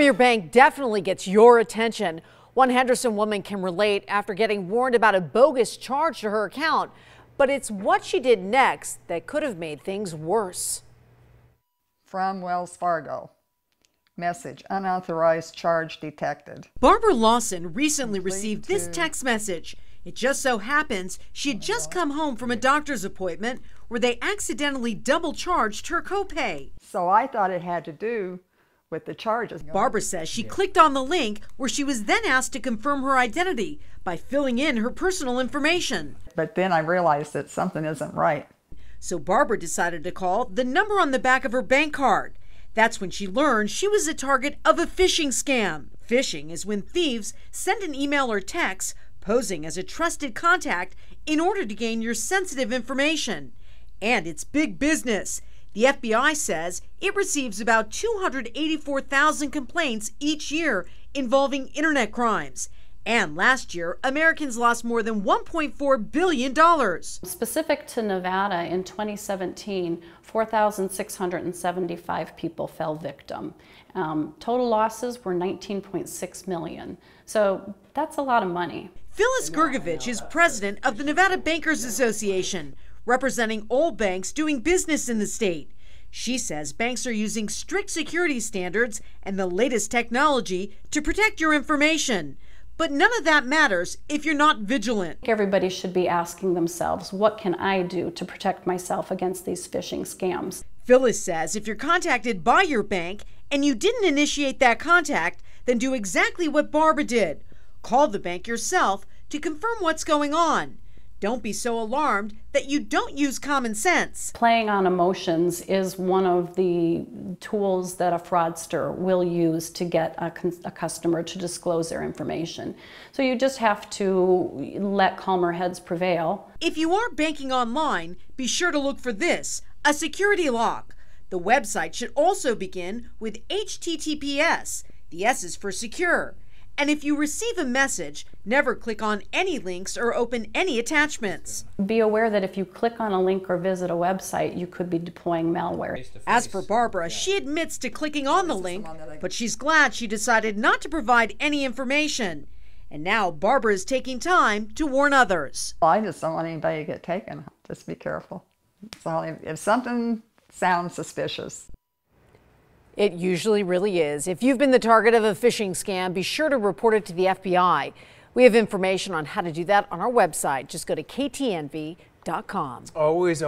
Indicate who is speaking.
Speaker 1: your bank definitely gets your attention. One Henderson woman can relate after getting warned about a bogus charge to her account. But it's what she did next that could have made things worse.
Speaker 2: From Wells Fargo. Message: unauthorized charge detected.
Speaker 1: Barbara Lawson recently received this text message. It just so happens she had just come home from a doctor's appointment where they accidentally double charged her copay.
Speaker 2: So I thought it had to do with the charges.
Speaker 1: Barbara says she clicked on the link where she was then asked to confirm her identity by filling in her personal information.
Speaker 2: But then I realized that something isn't right.
Speaker 1: So Barbara decided to call the number on the back of her bank card. That's when she learned she was a target of a phishing scam. Phishing is when thieves send an email or text posing as a trusted contact in order to gain your sensitive information. And it's big business. The FBI says it receives about 284,000 complaints each year involving internet crimes. And last year, Americans lost more than $1.4 billion.
Speaker 3: Specific to Nevada in 2017, 4,675 people fell victim. Total losses were 19.6 million. So that's a lot of money.
Speaker 1: Phyllis Gergovich is president of the Nevada Bankers Association, representing all banks doing business in the state. She says banks are using strict security standards and the latest technology to protect your information. But none of that matters if you're not vigilant.
Speaker 3: Everybody should be asking themselves, what can I do to protect myself against these phishing scams?
Speaker 1: Phyllis says if you're contacted by your bank and you didn't initiate that contact, then do exactly what Barbara did. Call the bank yourself to confirm what's going on. Don't be so alarmed that you don't use common sense.
Speaker 3: Playing on emotions is one of the tools that a fraudster will use to get a customer to disclose their information. So you just have to let calmer heads prevail.
Speaker 1: If you are banking online, be sure to look for this, a security lock. The website should also begin with HTTPS. The S is for secure. And if you receive a message, never click on any links or open any attachments.
Speaker 3: Be aware that if you click on a link or visit a website, you could be deploying malware.
Speaker 1: As for Barbara, she admits to clicking on the link, but she's glad she decided not to provide any information. And now Barbara is taking time to warn others.
Speaker 2: Well, I just don't want anybody to get taken. Just be careful. So if something sounds suspicious.
Speaker 1: It usually really is. If you've been the target of a phishing scam, be sure to report it to the FBI. We have information on how to do that on our website. Just go to ktnv.com.
Speaker 4: Always